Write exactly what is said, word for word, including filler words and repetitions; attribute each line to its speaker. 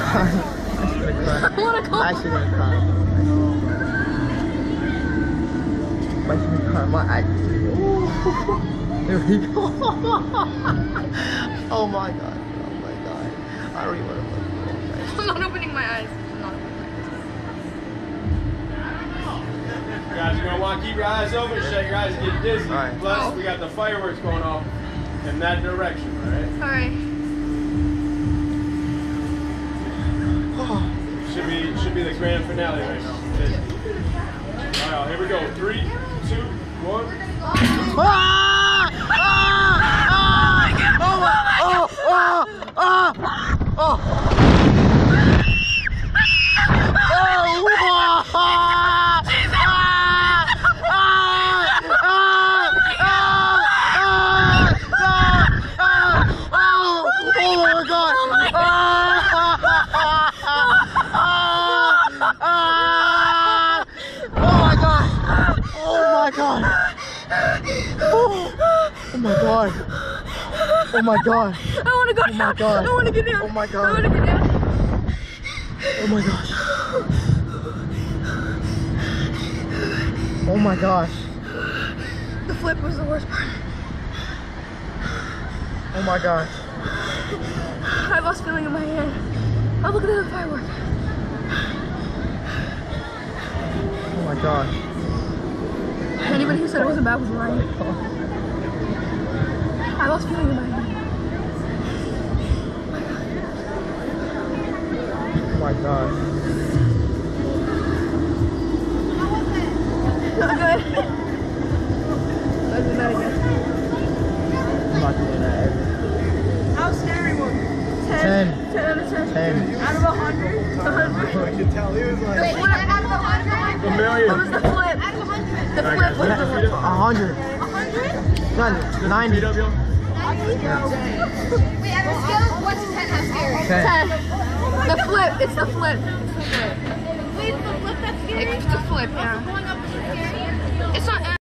Speaker 1: gonna cry.
Speaker 2: I wanna cry.
Speaker 1: I'm actually gonna cry. I'm actually gonna cry. My eye. There we go. Oh my god. Oh my god. I don't even want to look.
Speaker 2: I'm not opening my eyes. I'm not opening my
Speaker 3: You guys are gonna want to keep your eyes open, shut your eyes, get dizzy.
Speaker 1: Right.
Speaker 3: Plus,
Speaker 2: Oh.
Speaker 3: we got the fireworks going off in that direction, alright?
Speaker 2: eyes. Alright.
Speaker 3: Should be should be the grand finale right now. Alright, here we go. Three, two, one.
Speaker 1: Ah! Ah! Ah! Oh my! Oh! Oh! Oh! Oh! Oh my god. Oh my god.
Speaker 2: I wanna go
Speaker 1: Oh
Speaker 2: down.
Speaker 1: my god.
Speaker 2: I wanna get down.
Speaker 1: Oh my
Speaker 2: I
Speaker 1: god.
Speaker 2: wanna get down.
Speaker 1: Oh my gosh. Oh my gosh.
Speaker 2: The flip was the worst part.
Speaker 1: Oh my gosh.
Speaker 2: I lost feeling in my hand. Oh, look at the firework.
Speaker 1: Oh my gosh.
Speaker 2: Anybody who said it wasn't bad was lying. I lost feeling in my hand.
Speaker 1: Oh my gosh.
Speaker 2: Not good. Let's do that again.
Speaker 1: I'm not doing that ever.
Speaker 2: How scary was it?
Speaker 1: Ten.
Speaker 2: Ten out of ten.
Speaker 1: Ten.
Speaker 2: Out of a hundred? A hundred?
Speaker 3: I can tell he was like
Speaker 2: Wait, what out of a hundred?
Speaker 3: a million.
Speaker 2: What was the flip? Out of a hundred. The flip was the flip.
Speaker 1: A hundred.
Speaker 2: A hundred?
Speaker 1: Ninety.
Speaker 3: Beat up, yo.
Speaker 4: Wait, out of a scale of one to ten, how scary?
Speaker 1: Ten.
Speaker 2: Ten. The flip. It's the flip.
Speaker 4: Wait, the flip that's scary?
Speaker 2: It's the flip, yeah.
Speaker 4: Going up is scary?
Speaker 2: It's not.